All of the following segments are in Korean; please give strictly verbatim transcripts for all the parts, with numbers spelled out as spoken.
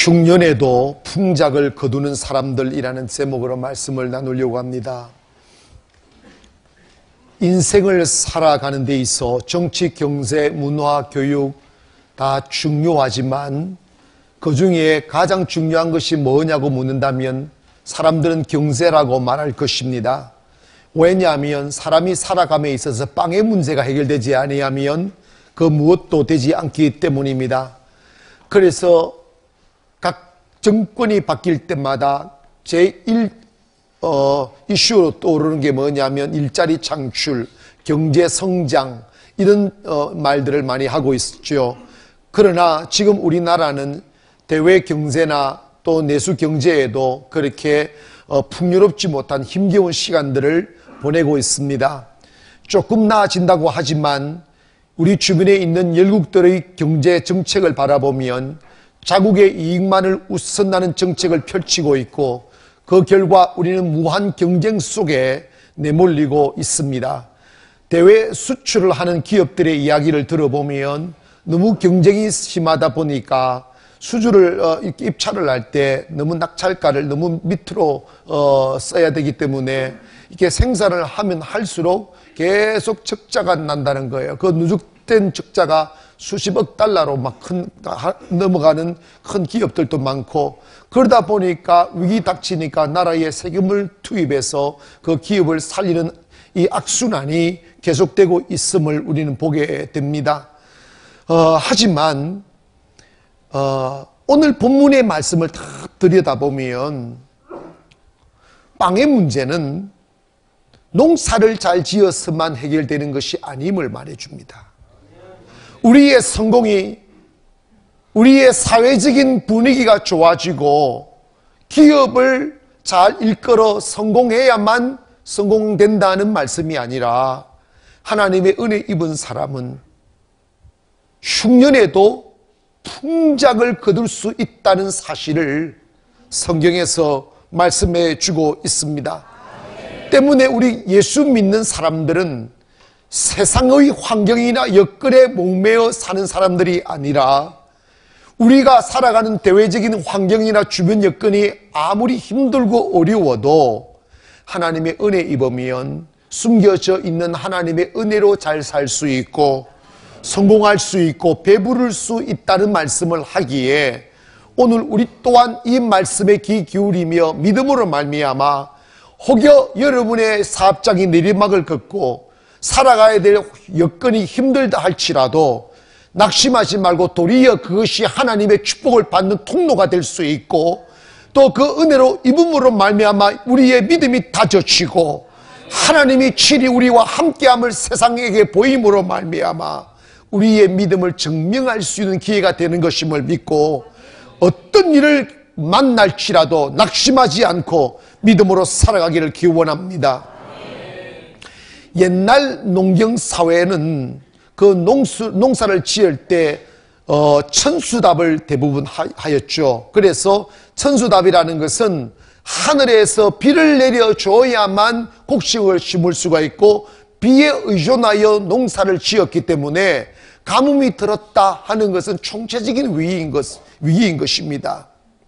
흉년에도 풍작을 거두는 사람들이라는 제목으로 말씀을 나누려고 합니다. 인생을 살아가는 데 있어 정치, 경제, 문화, 교육 다 중요하지만 그 중에 가장 중요한 것이 뭐냐고 묻는다면 사람들은 경제라고 말할 것입니다. 왜냐하면 사람이 살아감에 있어서 빵의 문제가 해결되지 아니하면 그 무엇도 되지 않기 때문입니다. 그래서 각 정권이 바뀔 때마다 제일 어, 이슈로 떠오르는 게 뭐냐면 일자리 창출, 경제 성장 이런 어, 말들을 많이 하고 있죠. 그러나 지금 우리나라는 대외 경제나 또 내수 경제에도 그렇게 어, 풍요롭지 못한 힘겨운 시간들을 보내고 있습니다. 조금 나아진다고 하지만 우리 주변에 있는 열국들의 경제 정책을 바라보면 자국의 이익만을 우선하는 정책을 펼치고 있고 그 결과 우리는 무한 경쟁 속에 내몰리고 있습니다. 대외 수출을 하는 기업들의 이야기를 들어보면 너무 경쟁이 심하다 보니까 수주를 어, 입찰을 할 때 너무 낙찰가를 너무 밑으로 어, 써야 되기 때문에 이렇게 생산을 하면 할수록 계속 적자가 난다는 거예요. 그 누적된 적자가 수십억 달러로 막 큰, 넘어가는 큰 기업들도 많고, 그러다 보니까 위기 닥치니까 나라에 세금을 투입해서 그 기업을 살리는 이 악순환이 계속되고 있음을 우리는 보게 됩니다. 어, 하지만 어, 오늘 본문의 말씀을 다 들여다보면 빵의 문제는 농사를 잘 지어서만 해결되는 것이 아님을 말해줍니다. 우리의 성공이, 우리의 사회적인 분위기가 좋아지고 기업을 잘 일끌어 성공해야만 성공된다는 말씀이 아니라 하나님의 은혜 입은 사람은 흉년에도 풍작을 거둘 수 있다는 사실을 성경에서 말씀해 주고 있습니다. 때문에 우리 예수 믿는 사람들은 세상의 환경이나 여건에 목매어 사는 사람들이 아니라 우리가 살아가는 대외적인 환경이나 주변 여건이 아무리 힘들고 어려워도 하나님의 은혜 입으면 숨겨져 있는 하나님의 은혜로 잘 살 수 있고 성공할 수 있고 배부를 수 있다는 말씀을 하기에 오늘 우리 또한 이 말씀에 귀 기울이며 믿음으로 말미암아 혹여 여러분의 사업장이 내리막을 걷고 살아가야 될 여건이 힘들다 할지라도 낙심하지 말고 도리어 그것이 하나님의 축복을 받는 통로가 될 수 있고 또 그 은혜로 입음으로 말미암아 우리의 믿음이 다져지고 하나님이 친히 우리와 함께함을 세상에게 보임으로 말미암아 우리의 믿음을 증명할 수 있는 기회가 되는 것임을 믿고 어떤 일을 만날지라도 낙심하지 않고 믿음으로 살아가기를 기원합니다. 옛날 농경사회는 그 농수, 농사를 지을 때 어, 천수답을 대부분 하, 하였죠. 그래서 천수답이라는 것은 하늘에서 비를 내려줘야만 곡식을 심을 수가 있고 비에 의존하여 농사를 지었기 때문에 가뭄이 들었다 하는 것은 총체적인 위기인, 것, 위기인 것입니다.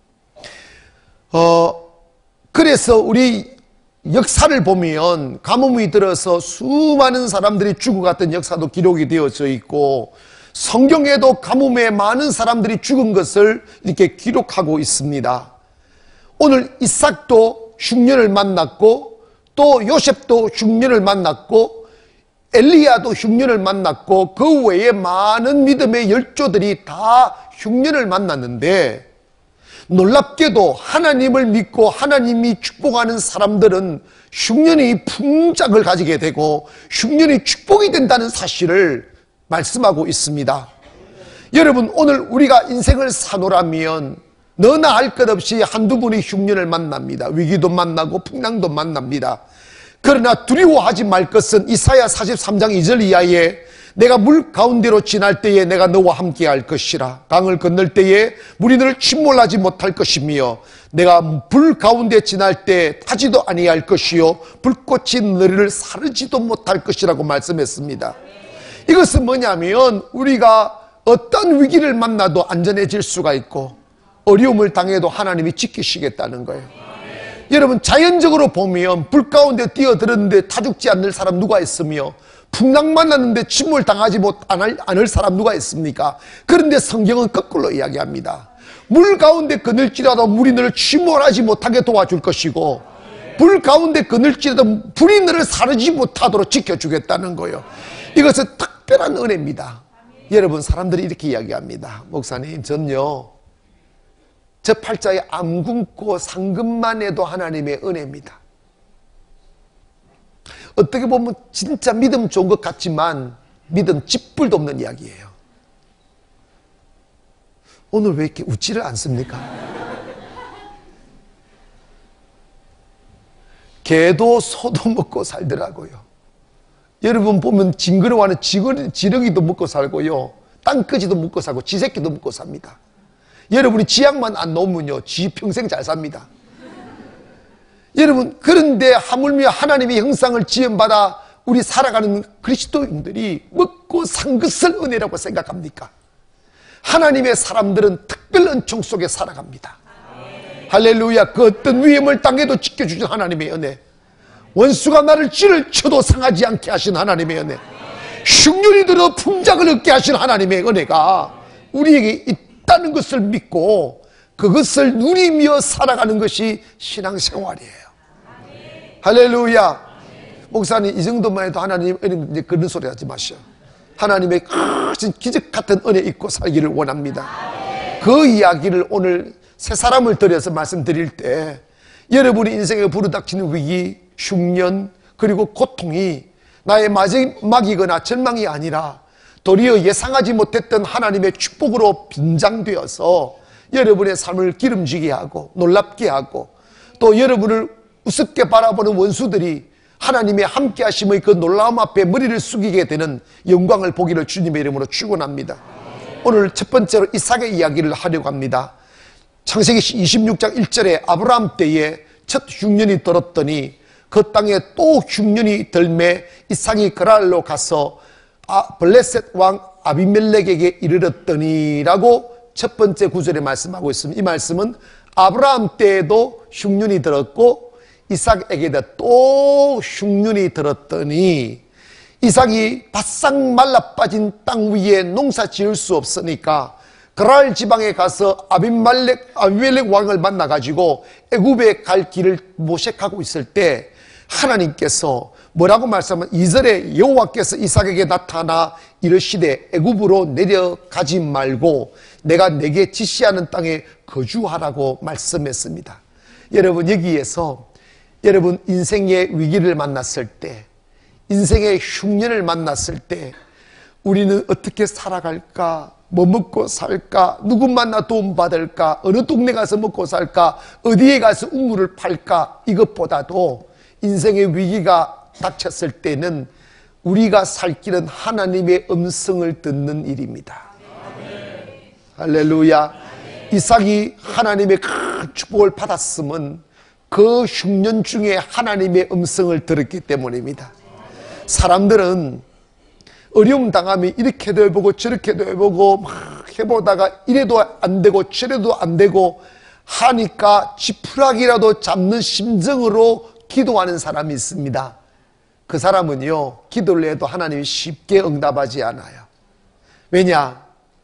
어, 그래서 우리 역사를 보면 가뭄이 들어서 수많은 사람들이 죽어갔던 역사도 기록이 되어져 있고 성경에도 가뭄에 많은 사람들이 죽은 것을 이렇게 기록하고 있습니다. 오늘 이삭도 흉년을 만났고 또 요셉도 흉년을 만났고 엘리야도 흉년을 만났고 그 외에 많은 믿음의 열조들이 다 흉년을 만났는데 놀랍게도 하나님을 믿고 하나님이 축복하는 사람들은 흉년이 풍작을 가지게 되고 흉년이 축복이 된다는 사실을 말씀하고 있습니다. 여러분, 오늘 우리가 인생을 사노라면 너나 할 것 없이 한두 분이 흉년을 만납니다. 위기도 만나고 풍랑도 만납니다. 그러나 두려워하지 말 것은 이사야 사십삼 장 이 절 이하에 내가 물 가운데로 지날 때에 내가 너와 함께 할 것이라. 강을 건널 때에 물이 너를 침몰하지 못할 것이며 내가 불 가운데 지날 때 타지도 아니할 것이요 불꽃이 너를 사르지도 못할 것이라고 말씀했습니다. 이것은 뭐냐면 우리가 어떤 위기를 만나도 안전해질 수가 있고 어려움을 당해도 하나님이 지키시겠다는 거예요. 네. 여러분, 자연적으로 보면 불 가운데 뛰어들었는데 타죽지 않을 사람 누가 있으며, 풍랑만 났는데 침몰 당하지 못 않을 사람 누가 있습니까? 그런데 성경은 거꾸로 이야기합니다. 물 가운데 그늘지라도 물이 너를 침몰하지 못하게 도와줄 것이고, 불 가운데 그늘지라도 불이 너를 사르지 못하도록 지켜주겠다는 거예요. 이것은 특별한 은혜입니다. 여러분, 사람들이 이렇게 이야기합니다. 목사님, 전요 저 팔자에 암 굶고 상급만 해도 하나님의 은혜입니다. 어떻게 보면 진짜 믿음 좋은 것 같지만 믿음 쥐뿔도 없는 이야기예요. 오늘 왜 이렇게 웃지를 않습니까? 개도 소도 먹고 살더라고요. 여러분 보면 징그러워하는 지렁이도 먹고 살고요, 땅끄지도 먹고 살고 쥐새끼도 먹고 삽니다. 여러분이 지약만 안 놓으면요, 쥐 평생 잘 삽니다. 여러분, 그런데 하물며 하나님의 형상을 지음받아 우리 살아가는 그리스도인들이 먹고 산 것을 은혜라고 생각합니까? 하나님의 사람들은 특별 은총 속에 살아갑니다. 아멘. 할렐루야. 그 어떤 위험을 당해도 지켜주신 하나님의 은혜, 원수가 나를 쥐를 쳐도 상하지 않게 하신 하나님의 은혜, 흉년이 들어 풍작을 얻게 하신 하나님의 은혜가 우리에게 있다는 것을 믿고 그것을 누리며 살아가는 것이 신앙생활이에요. 할렐루야. 목사님, 이 정도만 해도 하나님 은혜, 이제 그런 소리 하지 마시오. 하나님의 큰 기적 같은 은혜 있고 살기를 원합니다. 그 이야기를 오늘 세 사람을 들여서 말씀드릴 때, 여러분의 인생에 부르닥치는 위기, 흉년, 그리고 고통이 나의 마지막이거나 절망이 아니라 도리어 예상하지 못했던 하나님의 축복으로 빈장되어서 여러분의 삶을 기름지게 하고 놀랍게 하고, 또 여러분을 우습게 바라보는 원수들이 하나님의 함께 하심의 그 놀라움 앞에 머리를 숙이게 되는 영광을 보기를 주님의 이름으로 축원합니다. 오늘 첫 번째로 이삭의 이야기를 하려고 합니다. 창세기 이십육 장 일 절에 아브라함 때에 첫 흉년이 들었더니 그 땅에 또 흉년이 들매 이삭이 그랄로 가서 아, 블레셋 왕 아비멜렉에게 이르렀더니 라고 첫 번째 구절에 말씀하고 있습니다. 이 말씀은 아브라함 때에도 흉년이 들었고 이삭에게도 또 흉년이 들었더니, 이삭이 바싹 말라빠진 땅 위에 농사 지을 수 없으니까 그랄 지방에 가서 아비멜렉, 아비멜렉 왕을 만나가지고 애굽에 갈 길을 모색하고 있을 때 하나님께서 뭐라고 말씀하면 이 절에 여호와께서 이삭에게 나타나 이르시되 애굽으로 내려가지 말고 내가 내게 지시하는 땅에 거주하라고 말씀했습니다. 여러분, 여기에서 여러분 인생의 위기를 만났을 때, 인생의 흉년을 만났을 때 우리는 어떻게 살아갈까? 뭐 먹고 살까? 누구 만나 도움 받을까? 어느 동네 가서 먹고 살까? 어디에 가서 우물을 팔까? 이것보다도 인생의 위기가 닥쳤을 때는 우리가 살 길은 하나님의 음성을 듣는 일입니다. 아멘. 할렐루야. 아멘. 이삭이 하나님의 큰 축복을 받았음은 그 흉년 중에 하나님의 음성을 들었기 때문입니다. 사람들은 어려움 당하면 이렇게도 해보고 저렇게도 해보고 막 해보다가 이래도 안 되고 저래도 안 되고 하니까 지푸라기라도 잡는 심정으로 기도하는 사람이 있습니다. 그 사람은요, 기도를 해도 하나님이 쉽게 응답하지 않아요. 왜냐?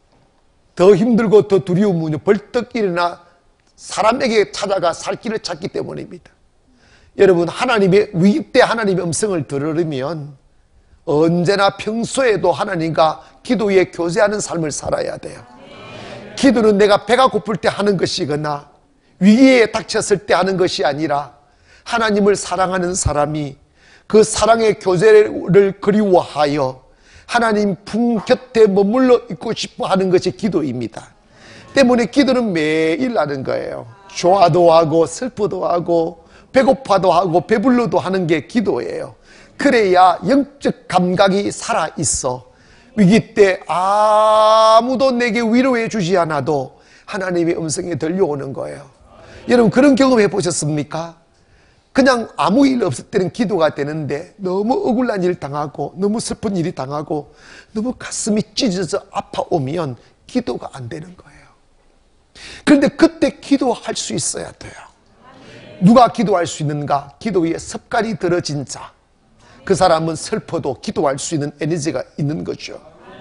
더 힘들고 더 두려우면 벌떡 일어나 사람에게 찾아가 살 길을 찾기 때문입니다. 여러분, 하나님의 위기 때 하나님의 음성을 들으려면 언제나 평소에도 하나님과 기도에 교제하는 삶을 살아야 돼요. 기도는 내가 배가 고플 때 하는 것이거나 위기에 닥쳤을 때 하는 것이 아니라 하나님을 사랑하는 사람이 그 사랑의 교제를 그리워하여 하나님 품 곁에 머물러 있고 싶어 하는 것이 기도입니다. 때문에 기도는 매일 하는 거예요. 좋아도 하고 슬퍼도 하고 배고파도 하고 배불러도 하는 게 기도예요. 그래야 영적 감각이 살아있어. 위기 때 아무도 내게 위로해 주지 않아도 하나님의 음성이 들려오는 거예요. 여러분, 그런 경험 해보셨습니까? 그냥 아무 일 없을 때는 기도가 되는데 너무 억울한 일 당하고 너무 슬픈 일이 당하고 너무 가슴이 찢어져 아파오면 기도가 안 되는 거예요. 그런데 그때 기도할 수 있어야 돼요. 누가 기도할 수 있는가? 기도에 습관이 들어진 자. 그 사람은 슬퍼도 기도할 수 있는 에너지가 있는 거죠.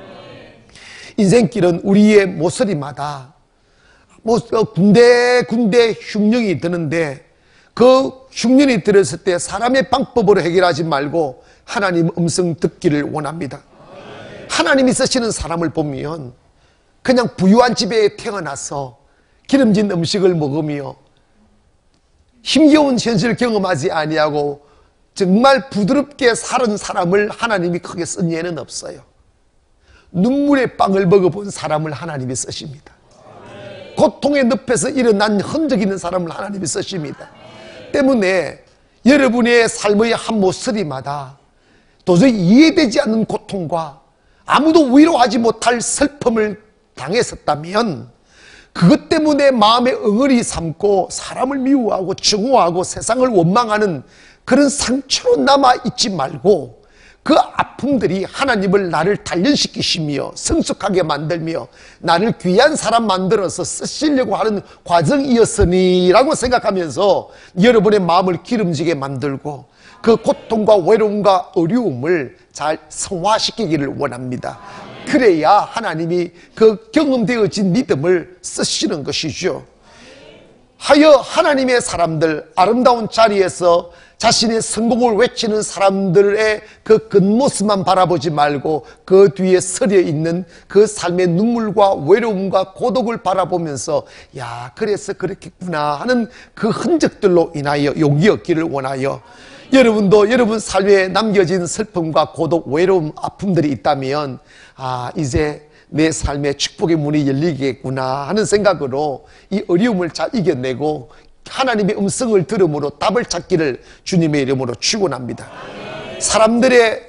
인생길은 우리의 모서리마다 뭐 군데 군데 흉령이 드는데 그 흉년이 들었을 때 사람의 방법으로 해결하지 말고 하나님 음성 듣기를 원합니다. 하나님이 쓰시는 사람을 보면 그냥 부유한 집에 태어나서 기름진 음식을 먹으며 힘겨운 현실을 경험하지 아니하고 정말 부드럽게 사는 사람을 하나님이 크게 쓴 예는 없어요. 눈물의 빵을 먹어본 사람을 하나님이 쓰십니다. 고통의 늪에서 일어난 흔적 있는 사람을 하나님이 쓰십니다. 때문에 여러분의 삶의 한 모서리마다 도저히 이해되지 않는 고통과 아무도 위로하지 못할 슬픔을 당했었다면 그것 때문에 마음에 응어리 삼고 사람을 미워하고 증오하고 세상을 원망하는 그런 상처로 남아있지 말고 그 아픔들이 하나님을 나를 단련시키시며 성숙하게 만들며 나를 귀한 사람 만들어서 쓰시려고 하는 과정이었으니 라고 생각하면서 여러분의 마음을 기름지게 만들고 그 고통과 외로움과 어려움을 잘 성화시키기를 원합니다. 그래야 하나님이 그 경험되어진 믿음을 쓰시는 것이죠. 하여 하나님의 사람들, 아름다운 자리에서 자신의 성공을 외치는 사람들의 그 겉모습만 바라보지 말고 그 뒤에 서려 있는 그 삶의 눈물과 외로움과 고독을 바라보면서 야, 그래서 그렇겠구나 하는 그 흔적들로 인하여 용기 얻기를 원하여 여러분도 여러분 삶에 남겨진 슬픔과 고독, 외로움, 아픔들이 있다면 아, 이제 내 삶의 축복의 문이 열리겠구나 하는 생각으로 이 어려움을 잘 이겨내고 하나님의 음성을 들음으로 답을 찾기를 주님의 이름으로 축원합니다. 사람들의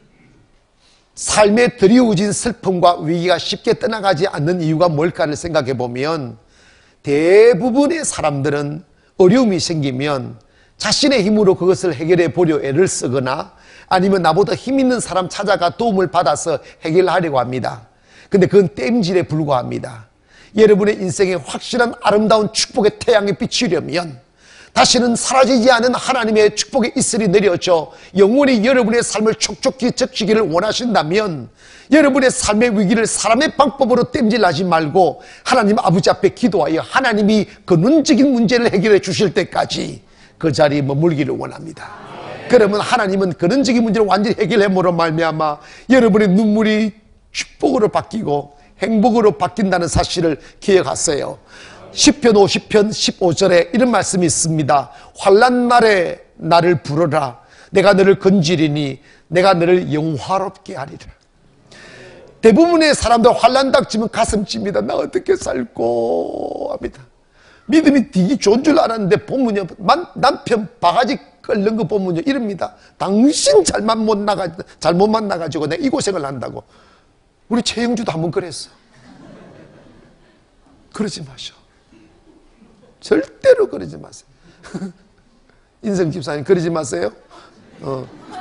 삶에 드리워진 슬픔과 위기가 쉽게 떠나가지 않는 이유가 뭘까를 생각해 보면 대부분의 사람들은 어려움이 생기면 자신의 힘으로 그것을 해결해 보려 애를 쓰거나 아니면 나보다 힘 있는 사람 찾아가 도움을 받아서 해결하려고 합니다. 근데 그건 땜질에 불과합니다. 여러분의 인생에 확실한 아름다운 축복의 태양이 비치려면 다시는 사라지지 않은 하나님의 축복의 이슬이 내려져 영원히 여러분의 삶을 촉촉히 적시기를 원하신다면 여러분의 삶의 위기를 사람의 방법으로 땜질하지 말고 하나님 아버지 앞에 기도하여 하나님이 근원적인 문제를 해결해 주실 때까지 그 자리에 머물기를 원합니다. 그러면 하나님은 근원적인 문제를 완전히 해결함으로 말미암아 여러분의 눈물이 축복으로 바뀌고 행복으로 바뀐다는 사실을 기억하세요. 시편 오십 편 십오 절에 이런 말씀이 있습니다. 환난 날에 나를 부르라. 내가 너를 건지리니 내가 너를 영화롭게 하리라. 대부분의 사람들 환난 닥치면 가슴 찝니다. 나 어떻게 살고 합니다. 믿음이 되게 좋은 줄 알았는데 보면요, 남편 바가지 끓는 거 보면요 이럽니다. 당신 잘만 못 나가 잘못 만나가지고 내가 이 고생을 한다고. 우리 최영주도 한번 그랬어. 그러지 마셔. 절대로 그러지 마세요. 인성 집사님 그러지 마세요. 어.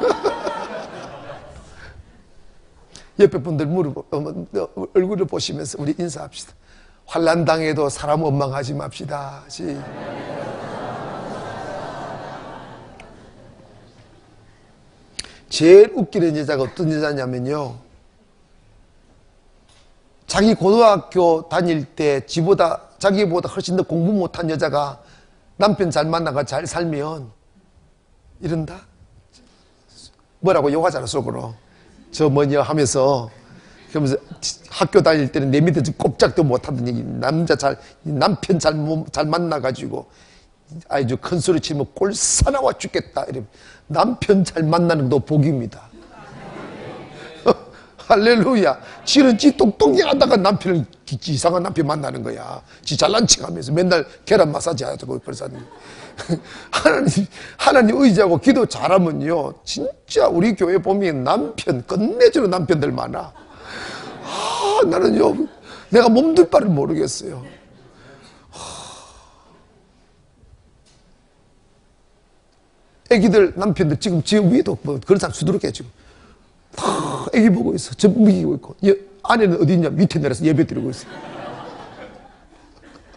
옆에 분들 무릎 얼굴을 보시면서 우리 인사합시다. 환난 당해도 사람 원망하지 맙시다. 시. 제일 웃기는 여자가 어떤 여자냐면요, 자기 고등학교 다닐 때 지보다 자기보다 훨씬 더 공부 못한 여자가 남편 잘 만나가 잘 살면 이런다. 뭐라고 욕하잖아 속으로. 저 뭐냐 하면서 그러면서 학교 다닐 때는 내 밑에 꼼짝도 못하던 얘기. 남자 잘 남편 잘, 잘 만나가지고 아주 큰 소리 치면 꼴사나워 죽겠다. 이러면 남편 잘 만나는 것도 복입니다. 할렐루야. 지는 지 똑똑히 하다가 남편을 지 이상한 남편 만나는 거야. 지 잘난 척 하면서 맨날 계란 마사지 하고 그래서 하나님, 하나님 의지하고 기도 잘하면요, 진짜 우리 교회 보면 남편, 끝내주는 남편들 많아. 아, 나는요, 내가 몸둘 바를 모르겠어요. 애기들, 남편들 지금 지금 위에도 뭐 그런 사람 수두룩해 지금. 다 애기 보고 있어. 저 먹이고 있고. 예, 아내는 어디 있냐? 밑에 내려서 예배 드리고 있어.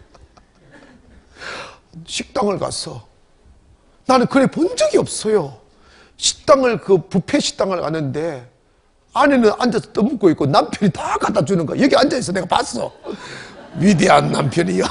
식당을 가서, 나는 그래 본 적이 없어요. 식당을, 그 뷔페 식당을 가는데 아내는 앉아서 떠먹고 있고 남편이 다 갖다 주는 거야. 여기 앉아있어. 내가 봤어. 위대한 남편이요.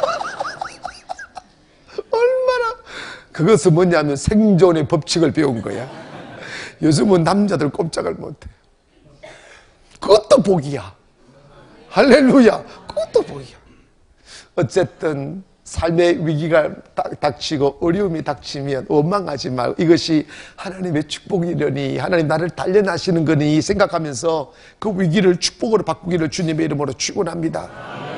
얼마나. 그것은 뭐냐면 생존의 법칙을 배운 거야. 요즘은 남자들 꼼짝을 못해. 그것도 복이야. 할렐루야. 그것도 복이야. 어쨌든 삶의 위기가 닥치고 어려움이 닥치면 원망하지 말고 이것이 하나님의 축복이려니, 하나님 나를 단련하시는 거니 생각하면서 그 위기를 축복으로 바꾸기를 주님의 이름으로 축원합니다.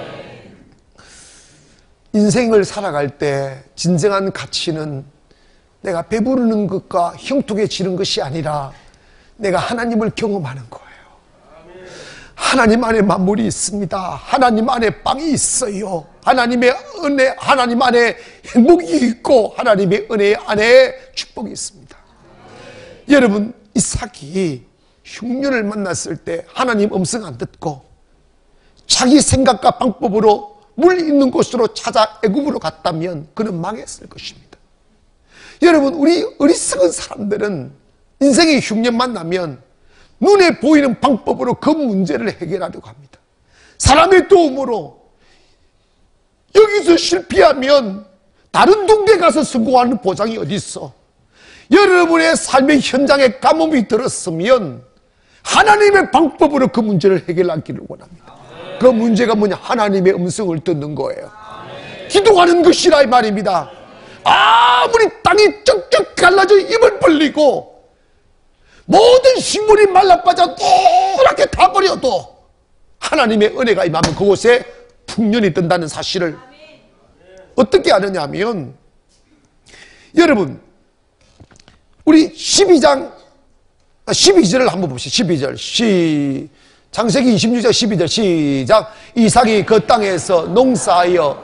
인생을 살아갈 때 진정한 가치는 내가 배부르는 것과 형통해지는 것이 아니라 내가 하나님을 경험하는 거예요. 하나님 안에 만물이 있습니다. 하나님 안에 빵이 있어요. 하나님의 은혜, 하나님 안에 행복이 있고 하나님의 은혜 안에 축복이 있습니다. 여러분, 이삭이 흉년을 만났을 때 하나님 음성 안 듣고 자기 생각과 방법으로 물 있는 곳으로 찾아 애굽으로 갔다면 그는 망했을 것입니다. 여러분, 우리 어리석은 사람들은 인생의 흉년 만나면 눈에 보이는 방법으로 그 문제를 해결하려고 합니다. 사람의 도움으로 여기서 실패하면 다른 동네 가서 성공하는 보장이 어디 있어? 여러분의 삶의 현장에 가뭄이 들었으면 하나님의 방법으로 그 문제를 해결하기를 원합니다. 그 문제가 뭐냐? 하나님의 음성을 듣는 거예요. 기도하는 것이라 이 말입니다. 아무리 땅이 쩍쩍 갈라져 입을 벌리고 모든 식물이 말라빠져 노랗게 타버려도 하나님의 은혜가 임하면 그곳에 풍년이 든다는 사실을 어떻게 아느냐 하면, 여러분, 우리 십이 장 십이 절을 한번 봅시다. 십이 절 시 창세기 이십육 장 십이 절 시작. 이삭이 그 땅에서 농사하여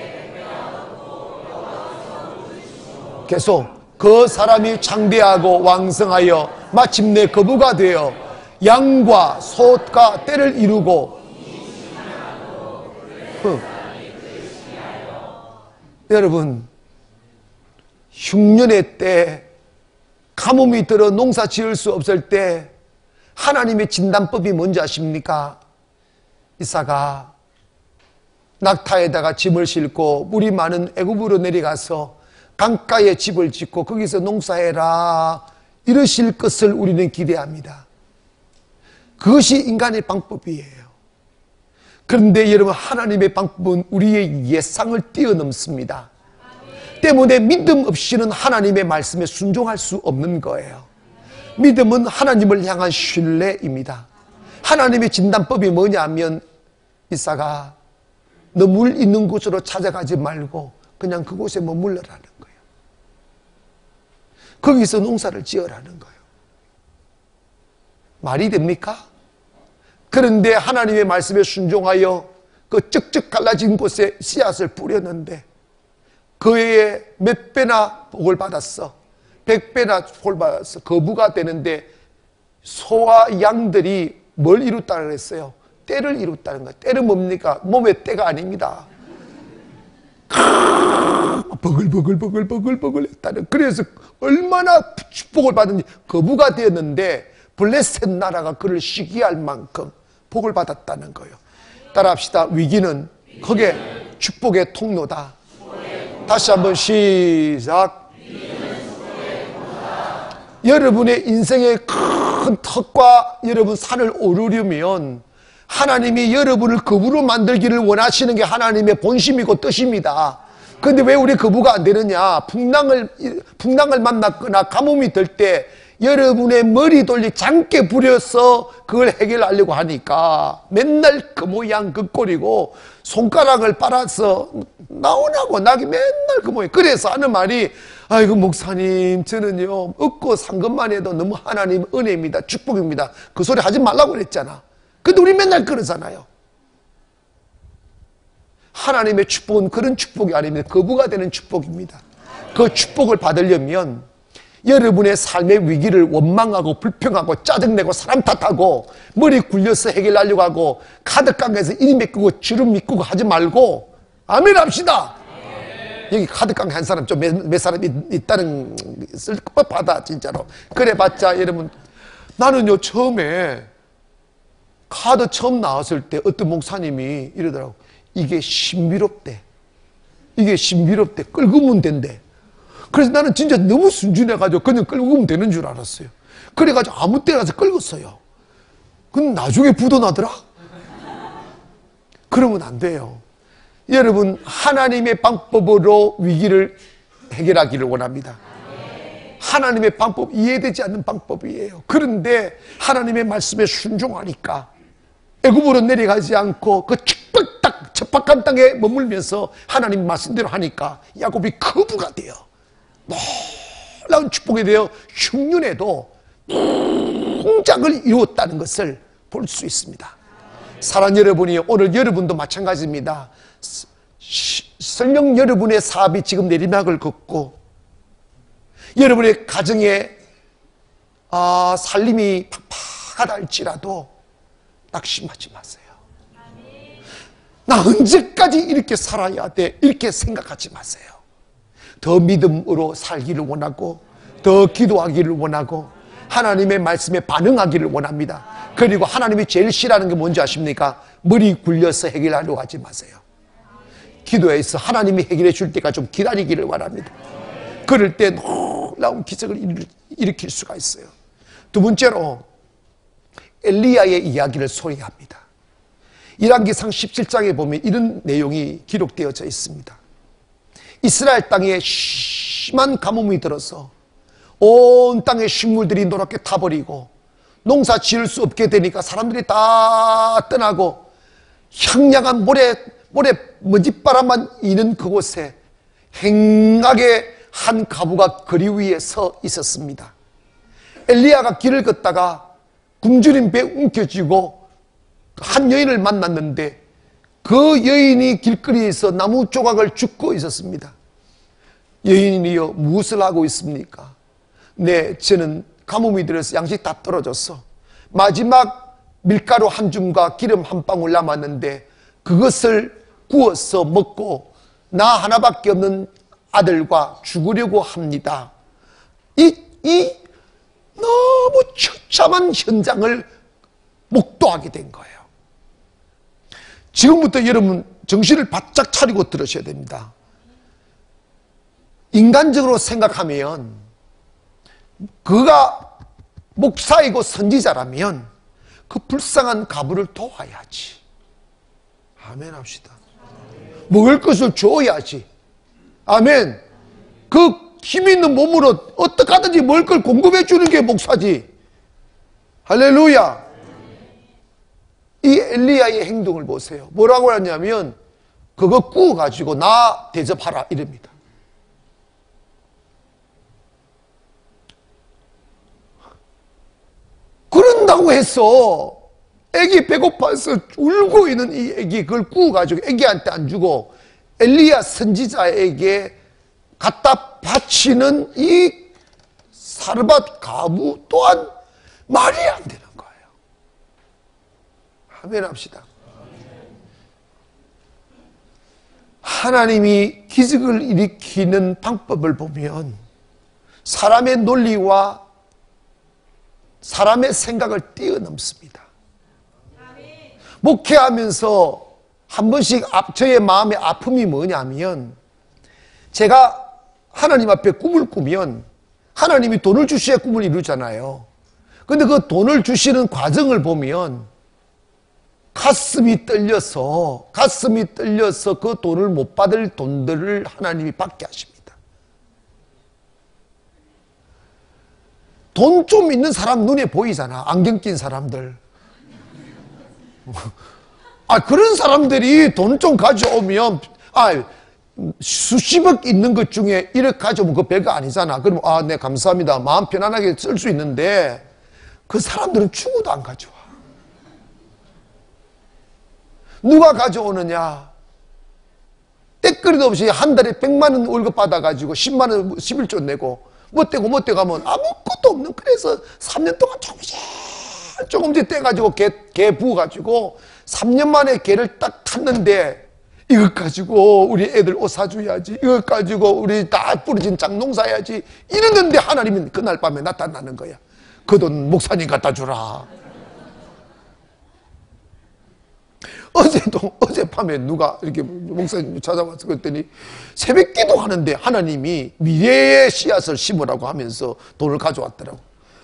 계속 그 사람이 창대하고 왕성하여 마침내 거부가 되어 양과 소가 떼를 이루고. 어. 여러분, 흉년의 때 가뭄이 들어 농사 지을 수 없을 때 하나님의 진단법이 뭔지 아십니까? 이삭아, 낙타에다가 짐을 싣고 물이 많은 애굽으로 내려가서 강가에 집을 짓고 거기서 농사해라, 이러실 것을 우리는 기대합니다. 그것이 인간의 방법이에요. 그런데 여러분, 하나님의 방법은 우리의 예상을 뛰어넘습니다. 때문에 믿음 없이는 하나님의 말씀에 순종할 수 없는 거예요. 믿음은 하나님을 향한 신뢰입니다. 하나님의 진단법이 뭐냐면, 이삭아, 너 물 있는 곳으로 찾아가지 말고 그냥 그곳에 머물러라는 거예요. 거기서 농사를 지어라는 거예요. 말이 됩니까? 그런데 하나님의 말씀에 순종하여 그 쩍쩍 갈라진 곳에 씨앗을 뿌렸는데 그의 몇 배나 복을 받았어. 백 배나 복을 받았어. 거부가 되는데 소와 양들이 뭘 이뤘다고 그랬어요? 때를 이뤘다는 거예요. 때는 뭡니까? 몸의 때가 아닙니다. 버글버글버글버글버글 했다는. 그래서 얼마나 축복을 받은지 거부가 되었는데 블레셋 나라가 그를 시기할 만큼 복을 받았다는 거예요. 따라합시다. 위기는 그게 축복의 통로다. 다시 한번 시작. 여러분의 인생의 큰 턱과 여러분 산을 오르려면 하나님이 여러분을 거부로 만들기를 원하시는 게 하나님의 본심이고 뜻입니다. 그런데 왜 우리 거부가 안 되느냐? 풍랑을, 풍랑을 만났거나 가뭄이 들 때 여러분의 머리 돌리 장깨 부려서 그걸 해결하려고 하니까 맨날 그 모양 그 꼴이고 손가락을 빨아서 나오냐고 나기 맨날 그 모양. 그래서 하는 말이, 아이고 목사님, 저는요 얻고 산 것만 해도 너무 하나님 은혜입니다, 축복입니다, 그 소리 하지 말라고 그랬잖아. 근데 우리 맨날 그러잖아요. 하나님의 축복은 그런 축복이 아닙니다. 거부가 되는 축복입니다. 그 축복을 받으려면 여러분의 삶의 위기를 원망하고 불평하고 짜증내고 사람 탓하고 머리 굴려서 해결하려고 하고 카드 깡에서 이리 메꾸고 주름 메꾸고 하지 말고 아멘 합시다. 여기 카드깡 한 사람 좀 몇, 몇 사람 있다는 쓸 법하다 진짜로. 그래봤자 여러분, 나는요 처음에 카드 처음 나왔을 때 어떤 목사님이 이러더라고. 이게 신비롭대. 이게 신비롭대. 끌고 오면 된대. 그래서 나는 진짜 너무 순진해가지고 그냥 끌고 오면 되는 줄 알았어요. 그래가지고 아무 때나 가서 끌었어요. 근데 나중에 부도나더라. 그러면 안 돼요. 여러분, 하나님의 방법으로 위기를 해결하기를 원합니다. 하나님의 방법, 이해되지 않는 방법이에요. 그런데 하나님의 말씀에 순종하니까 애굽으로 내려가지 않고 그 축복 딱 척박한 땅에 머물면서 하나님 말씀대로 하니까 야곱이 거부가 돼요. 놀라운 축복이 되어 흉년에도 공작을 이루었다는 것을 볼 수 있습니다. 사랑하는 여러분이, 오늘 여러분도 마찬가지입니다. 설령 여러분의 사업이 지금 내리막을 걷고 여러분의 가정에 아, 살림이 팍팍하다 할지라도 낙심하지 마세요. 나 언제까지 이렇게 살아야 돼? 이렇게 생각하지 마세요. 더 믿음으로 살기를 원하고 더 기도하기를 원하고 하나님의 말씀에 반응하기를 원합니다. 그리고 하나님이 제일 싫어하는 게 뭔지 아십니까? 머리 굴려서 해결하려고 하지 마세요. 기도해서 하나님이 해결해 줄 때까지 좀 기다리기를 원합니다. 그럴 때 놀라운 기적을 일으킬 수가 있어요. 두 번째로 엘리야의 이야기를 소개합니다. 열왕기상 십칠 장에 보면 이런 내용이 기록되어져 있습니다. 이스라엘 땅에 심한 가뭄이 들어서 온 땅의 식물들이 노랗게 타버리고 농사 지을 수 없게 되니까 사람들이 다 떠나고 향량한 모래, 모래 먼지바람만 이는 그곳에 행하게 한 과부가 거리 위에 서 있었습니다. 엘리야가 길을 걷다가 굶주린 배에 움켜쥐고 한 여인을 만났는데 그 여인이 길거리에서 나무 조각을 줍고 있었습니다. 여인이여, 무엇을 하고 있습니까? 네, 저는 가뭄이 들어서 양식 다 떨어졌어. 마지막 밀가루 한 줌과 기름 한 방울 남았는데 그것을 구워서 먹고 나 하나밖에 없는 아들과 죽으려고 합니다. 이, 이 너무 처참한 현장을 목도하게 된 거예요. 지금부터 여러분 정신을 바짝 차리고 들으셔야 됩니다. 인간적으로 생각하면 그가 목사이고 선지자라면 그 불쌍한 가부를 도와야지. 아멘 합시다. 먹을 것을 줘야지. 아멘. 그 힘 있는 몸으로 어떻게 하든지 먹을 걸 공급해 주는 게 목사지. 할렐루야. 이 엘리야의 행동을 보세요. 뭐라고 하냐면 그거 구워가지고 나 대접하라 이럽니다. 그런다고 해서 애기 배고파서 울고 있는 이 애기 그걸 구워가지고 애기한테 안 주고 엘리야 선지자에게 갖다 바치는 이 사르밧 가부 또한 말이 안 되는 거예요. 아멘 합시다. 하나님이 기적을 일으키는 방법을 보면 사람의 논리와 사람의 생각을 뛰어넘습니다. 목회하면서 한 번씩 저의 마음의 아픔이 뭐냐면 제가 하나님 앞에 꿈을 꾸면 하나님이 돈을 주셔야 꿈을 이루잖아요. 근데 그 돈을 주시는 과정을 보면 가슴이 떨려서 가슴이 떨려서 그 돈을 못 받을 돈들을 하나님이 받게 하십니다. 돈 좀 있는 사람 눈에 보이잖아. 안경 낀 사람들. 아, 그런 사람들이 돈 좀 가져오면, 아, 수십억 있는 것 중에 일억 가져오면 그거 별거 아니잖아. 그러면, 아, 네, 감사합니다. 마음 편안하게 쓸 수 있는데, 그 사람들은 죽어도 안 가져와. 누가 가져오느냐? 때거리도 없이 한 달에 백만 원 월급 받아가지고 십만 원 십일조 내고, 뭐 떼고 뭐 떼고 하면 아무것도 없는, 그래서 삼 년 동안 조금씩 조금씩 떼가지고 개, 개 부어가지고 삼 년 만에 개를 딱 탔는데 이것 가지고 우리 애들 옷 사줘야지, 이것 가지고 우리 다 부러진 장농 사야지 이러는데 하나님은 그날 밤에 나타나는 거야. 그 돈 목사님 갖다 주라. 어제도 어젯밤에 누가 이렇게 목사님 찾아와서 그랬더니 새벽 기도하는데 하나님이 미래의 씨앗을 심으라고 하면서 돈을 가져왔더라고.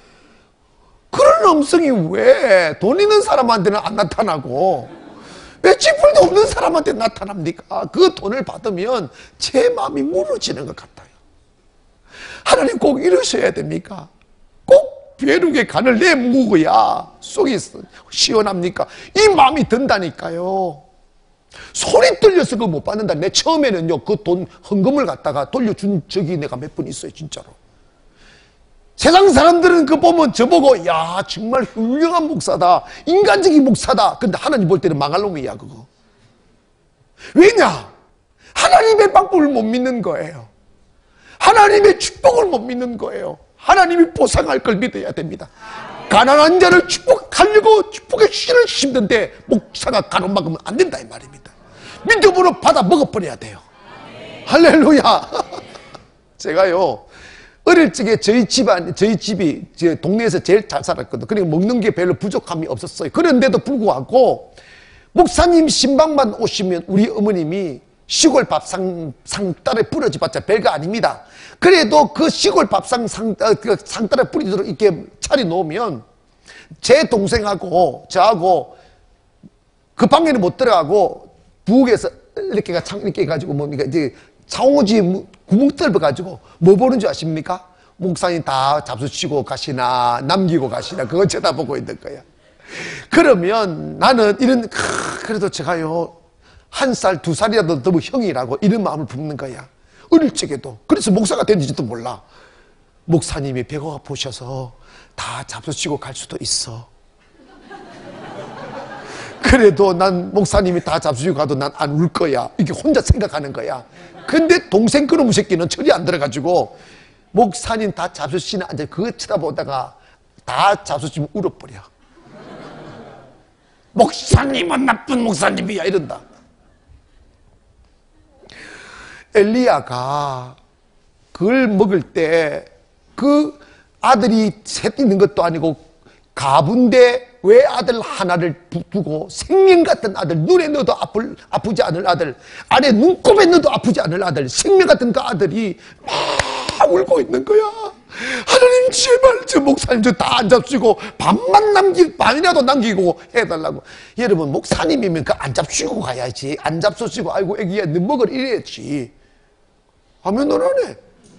그런 음성이 왜 돈 있는 사람한테는 안 나타나고 왜 지풀도 없는 사람한테 나타납니까? 그 돈을 받으면 제 마음이 무너지는 것 같아요. 하나님 꼭 이러셔야 됩니까? 꼭 벼룩의 간을 내묵어야 속이 시원합니까? 이 마음이 든다니까요. 소리 들려서 그거 못 받는다. 내 처음에는요, 그 돈 헌금을 갖다가 돌려준 적이 내가 몇 번 있어요, 진짜로. 세상 사람들은 그 보면 저보고 야 정말 훌륭한 목사다, 인간적인 목사다. 근데 하나님 볼 때는 망할 놈이야 그거. 왜냐? 하나님의 방법을 못 믿는 거예요. 하나님의 축복을 못 믿는 거예요. 하나님이 보상할 걸 믿어야 됩니다. 가난한 자를 축복하려고 축복의 신을 심는데 목사가 가로막으면 안 된다 이 말입니다. 믿음으로 받아 먹어버려야 돼요. 할렐루야. 제가요 어릴 적에 저희 집안, 저희 집이 제 동네에서 제일 잘 살았거든요. 그러니까 먹는 게 별로 부족함이 없었어요. 그런데도 불구하고 목사님 신방만 오시면 우리 어머님이 시골 밥상 상따에 뿌려지봤자 별거 아닙니다. 그래도 그 시골 밥상 상, 그 상따에 뿌리도록 이렇게 차려 놓으면 제 동생하고 저하고 그 방에는 못 들어가고 부엌에서 이렇게 창 이렇게 해가지고 뭡니까 이제 창호지 구멍 뚫어가지고 뭐 보는 줄 아십니까? 목사님 다 잡수치고 가시나 남기고 가시나 그거 쳐다보고 있는 거야. 그러면 나는 이런 그래도 제가요 한 살 두 살이라도 더 형이라고 이런 마음을 품는 거야. 어릴 적에도. 그래서 목사가 됐는지도 몰라. 목사님이 배가 아프셔서 다 잡수치고 갈 수도 있어. 그래도 난 목사님이 다 잡수치고 가도 난 안 울 거야. 이렇게 혼자 생각하는 거야. 근데 동생 그놈의 새끼는 철이 안 들어가지고 목사님 다 잡수치나 앉아 그거 쳐다보다가 다 잡수치면 울어버려. 목사님은 나쁜 목사님이야 이런다. 엘리야가 그걸 먹을 때 그 아들이 셋 있는 것도 아니고 가부인데 왜 아들 하나를 두고 생명 같은 아들, 눈에 넣어도 아플, 아프지 않을 아들, 안에 눈곱에 넣어도 아프지 않을 아들, 생명 같은 그 아들이 막 울고 있는 거야. 하나님 제발 저 목사님 저 다 안 잡수고 밥만 남길 반이라도 남기고 해달라고. 여러분 목사님이면 그 안 잡수고 가야지. 안 잡수시고 아이고 애기야 너 먹을 이래야지 하면 너라네.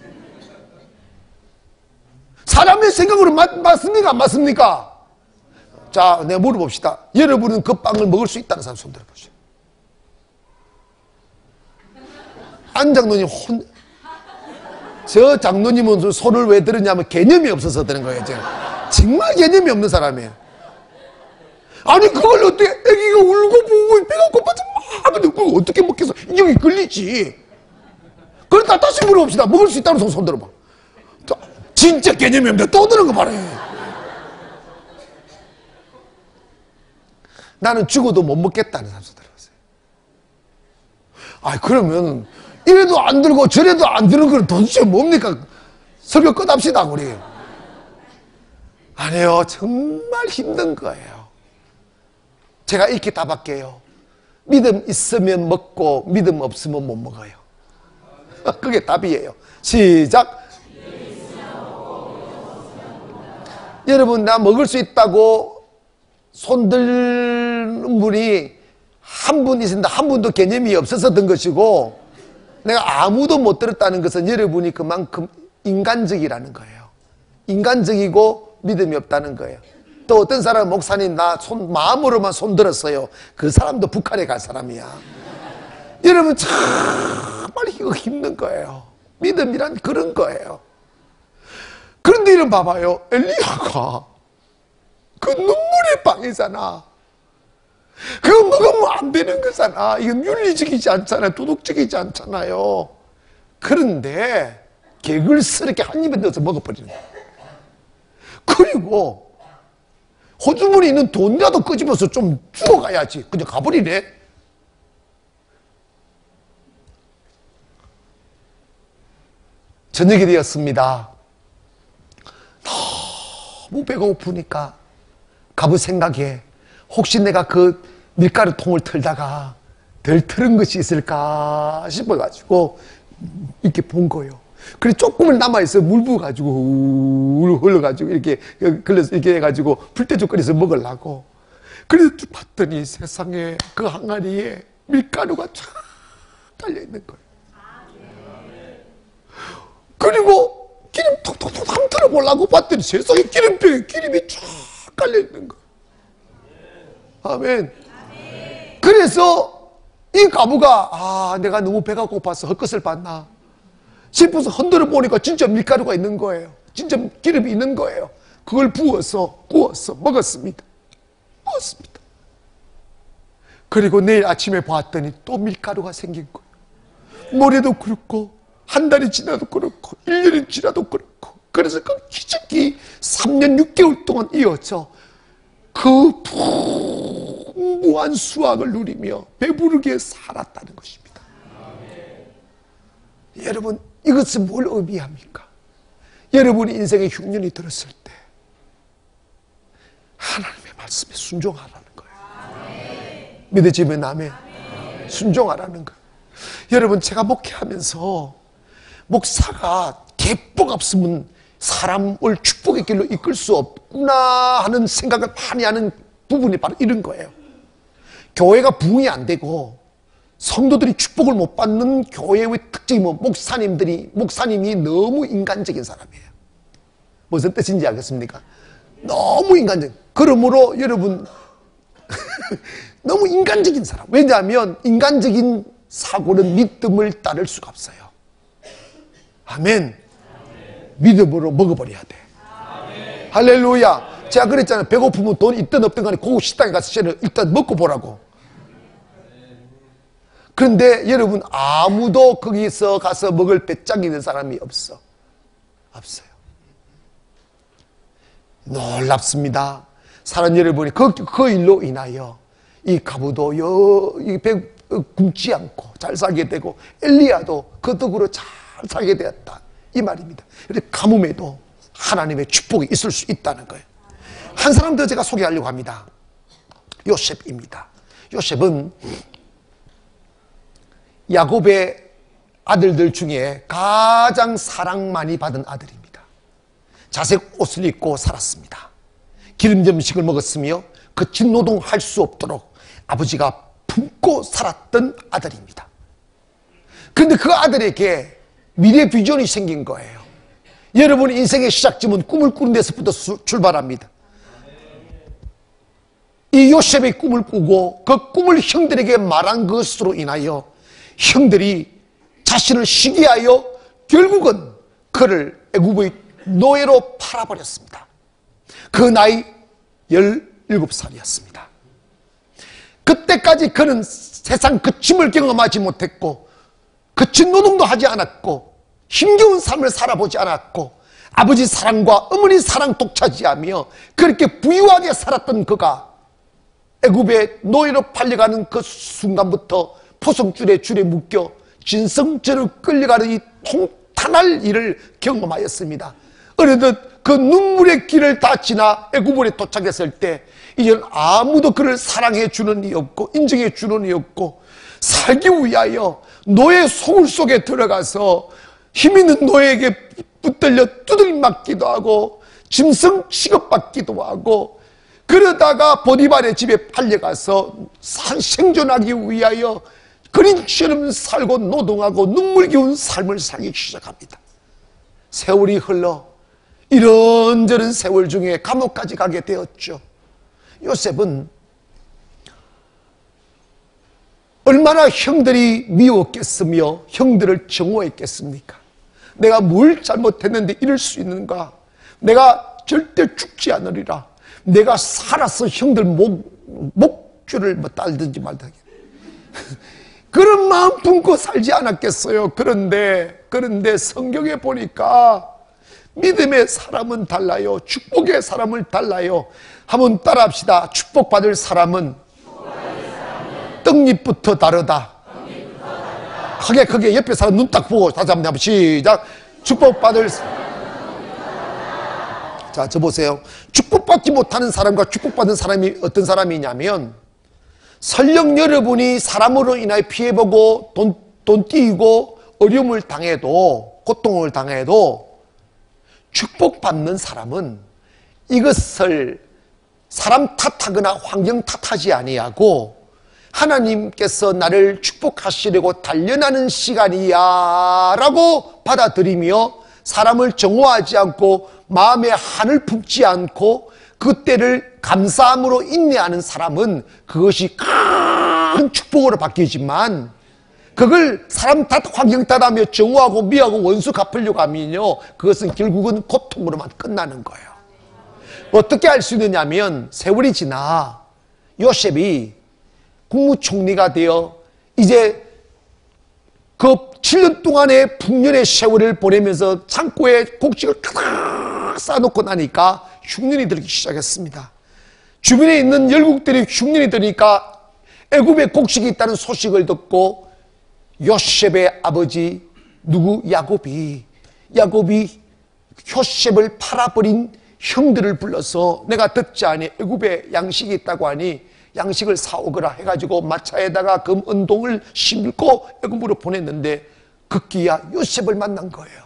사람의 생각으로 맞, 맞습니까 안 맞습니까? 자, 내가 물어봅시다. 여러분은 그 빵을 먹을 수 있다는 사람 손 들어보세요. 안 장로님 혼, 저 장로님은 손을 왜 들었냐면 개념이 없어서 드는 거예요. 제가. 정말 개념이 없는 사람이에요. 아니 그걸 어떻게 애기가 울고 보고 배가 고파서 막 근데 그걸 어떻게 먹겠어? 여기 걸리지. 그러다 다시 물어봅시다. 먹을 수 있다는 손 들어봐. 진짜 개념이 없는데 또 드는 거 봐라. 나는 죽어도 못 먹겠다는 사람 손 들어봤어요. 아 그러면 이래도 안 들고 저래도 안 드는 건 도대체 뭡니까? 설교 끝합시다 우리. 아니요 정말 힘든 거예요. 제가 이렇게 답할게요. 믿음 있으면 먹고 믿음 없으면 못 먹어요. 그게 답이에요. 시작. 여러분 나 먹을 수 있다고 손들 분이 한 분 있습니다. 한 분도 개념이 없어서 든 것이고 내가 아무도 못 들었다는 것은 여러분이 그만큼 인간적이라는 거예요. 인간적이고 믿음이 없다는 거예요. 또 어떤 사람은 목사님 나 손 마음으로만 손 들었어요. 그 사람도 북한에 갈 사람이야. 여러분 정말 이거 힘든 거예요. 믿음이란 그런 거예요. 그런데 이런 봐봐요. 엘리야가 그 눈물의 빵이잖아. 그거 먹으면 안 되는 거잖아. 이건 윤리적이지 않잖아요. 도덕적이지 않잖아요. 그런데 개글스럽게 한 입에 넣어서 먹어버리는 거야. 그리고 호주머니에 있는 돈이라도 끄집어서 좀 주고 가야지. 그냥 가버리네. 저녁이 되었습니다. 너무 배가 고프니까 가부 생각에 혹시 내가 그 밀가루 통을 털다가 덜 털은 것이 있을까 싶어가지고 이렇게 본 거예요. 그래 조금을 남아있어 물 부어가지고 울 흘러가지고 이렇게 걸려서 이렇게 해가지고 불때죽 끓여서 먹으려고. 그래서 봤더니 세상에 그 항아리에 밀가루가 쫙 깔려있는 거예요. 그리고 기름 톡톡톡 한번 틀어보려고 봤더니 세상에 기름병에 기름이 쫙 깔려있는 거예요. 아멘. 그래서 이 가부가 아 내가 너무 배가 고파서 헛것을 봤나 싶어서 흔들어 보니까 진짜 밀가루가 있는 거예요. 진짜 기름이 있는 거예요. 그걸 부어서 구워서 먹었습니다. 먹었습니다. 그리고 내일 아침에 봤더니 또 밀가루가 생긴 거예요. 모레도 그렇고 한 달이 지나도 그렇고 일 년이 지나도 그렇고. 그래서 그 기적이 삼 년 육 개월 동안 이어져 그 풍부한 수확을 누리며 배부르게 살았다는 것입니다. 아멘. 여러분 이것은 뭘 의미합니까? 여러분이 인생의 흉년이 들었을 때 하나님의 말씀에 순종하라는 거예요. 아멘. 믿어지면 아멘. 아멘. 순종하라는 거예요. 여러분 제가 목회하면서 목사가 개복 없으면 사람을 축복의 길로 이끌 수 없구나 하는 생각을 많이 하는 부분이 바로 이런 거예요. 교회가 부흥이 안 되고 성도들이 축복을 못 받는 교회의 특징이 뭐 목사님들이 목사님이 너무 인간적인 사람이에요. 무슨 뜻인지 알겠습니까? 너무 인간적. 그러므로 여러분 너무 인간적인 사람. 왜냐하면 인간적인 사고는 믿음을 따를 수가 없어요. 아멘. 믿음으로 먹어버려야 돼. 아멘. 할렐루야. 제가 그랬잖아요. 배고프면 돈 있든 없든 간에 고급 식당에 가서 일단 먹고 보라고. 그런데 여러분 아무도 거기서 가서 먹을 배짱이 있는 사람이 없어. 없어요. 놀랍습니다. 사람 여러분이 그, 그 일로 인하여 이 가부도 여, 이 배 굶지 않고 잘 살게 되고 엘리야도 그 덕으로 잘 살게 되었다. 이 말입니다. 그런데 가뭄에도 하나님의 축복이 있을 수 있다는 거예요. 한 사람 더 제가 소개하려고 합니다. 요셉입니다. 요셉은 야곱의 아들들 중에 가장 사랑 많이 받은 아들입니다. 자색 옷을 입고 살았습니다. 기름진 음식을 먹었으며 거친 노동할 수 없도록 아버지가 품고 살았던 아들입니다. 그런데 그 아들에게 미래 비전이 생긴 거예요. 여러분 인생의 시작점은 꿈을 꾸는 데서부터 수, 출발합니다. 이 요셉의 꿈을 꾸고 그 꿈을 형들에게 말한 것으로 인하여 형들이 자신을 시기하여 결국은 그를 애굽의 노예로 팔아버렸습니다. 그 나이 열일곱 살이었습니다. 그때까지 그는 세상 거침을 경험하지 못했고 거친 노동도 하지 않았고 힘겨운 삶을 살아보지 않았고 아버지 사랑과 어머니 사랑 독차지하며 그렇게 부유하게 살았던 그가 애굽의 노예로 팔려가는 그 순간부터 포성줄에 줄에 묶여 진성죄로 끌려가는 이 통탄할 일을 경험하였습니다. 어느덧 그 눈물의 길을 다 지나 애굽에 도착했을 때 이제는 아무도 그를 사랑해 주는 이 없고 인정해 주는 이 없고 살기 위하여 노예 소굴 속에 들어가서 힘있는 노예에게 붙들려 두들맞기도 하고 짐승 취급받기도 하고 그러다가 보디발의 집에 팔려가서 생존하기 위하여 그림처럼 살고 노동하고 눈물겨운 삶을 살기 시작합니다. 세월이 흘러 이런저런 세월 중에 감옥까지 가게 되었죠. 요셉은 얼마나 형들이 미웠겠으며 형들을 정오했겠습니까? 내가 뭘 잘못했는데 이럴 수 있는가? 내가 절대 죽지 않으리라. 내가 살아서 형들 목, 목줄을 뭐 딸든지 말든지 그런 마음 품고 살지 않았겠어요. 그런데 그런데 성경에 보니까 믿음의 사람은 달라요. 축복의 사람은 달라요. 한번 따라합시다. 축복받을 사람은 떡잎부터 다르다. 크게 크게 옆에 사람 눈 딱 보고 다시 한번 시작. 축복받을 자, 저 보세요. 축복받지 못하는 사람과 축복받은 사람이 어떤 사람이냐면, 설령 여러분이 사람으로 인하여 피해보고 돈, 돈 띄이고 어려움을 당해도, 고통을 당해도 축복받는 사람은 이것을 사람 탓하거나 환경 탓하지 아니하고 하나님께서 나를 축복하시려고 단련하는 시간이야 라고 받아들이며 사람을 정오하지 않고 마음에 한을 품지 않고 그때를 감사함으로 인내하는 사람은 그것이 큰 축복으로 바뀌지만, 그걸 사람 탓 환경 탓하며 정오하고 미하고 원수 갚으려고 하면요, 그것은 결국은 고통으로만 끝나는 거예요. 어떻게 알 수 있느냐면, 세월이 지나 요셉이 국무총리가 되어 이제 그 칠 년 동안의 풍년의 세월을 보내면서 창고에 곡식을 가득 쌓아놓고 나니까 흉년이 들기 시작했습니다. 주변에 있는 열국들이 흉년이 들으니까 애굽에 곡식이 있다는 소식을 듣고 요셉의 아버지 누구 야곱이 야곱이 요셉을 팔아버린 형들을 불러서 내가 듣지 아니 애굽에 양식이 있다고 하니 양식을 사오거라 해가지고 마차에다가 금 은동을 심고 애굽으로 보냈는데 급기야 요셉을 만난 거예요.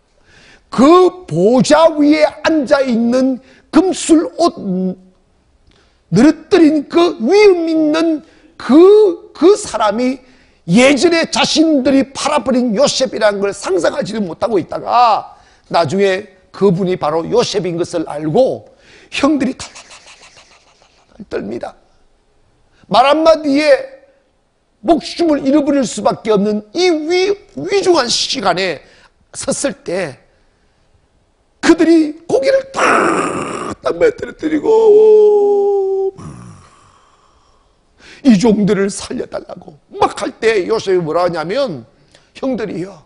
그 보좌 위에 앉아있는 금술 옷 늘어뜨린 그 위험 있는 그, 그 사람이 예전에 자신들이 팔아버린 요셉이라는 걸 상상하지도 못하고 있다가 나중에 그분이 바로 요셉인 것을 알고 형들이 탈탈탈탈탈탈 떨립니다. 말 한마디에 목숨을 잃어버릴 수밖에 없는 이 위, 위중한 시간에 섰을 때 그들이 고개를 탁탁 떨어뜨리고 이 종들을 살려달라고 막 할 때 요셉이 뭐라 하냐면, 형들이요,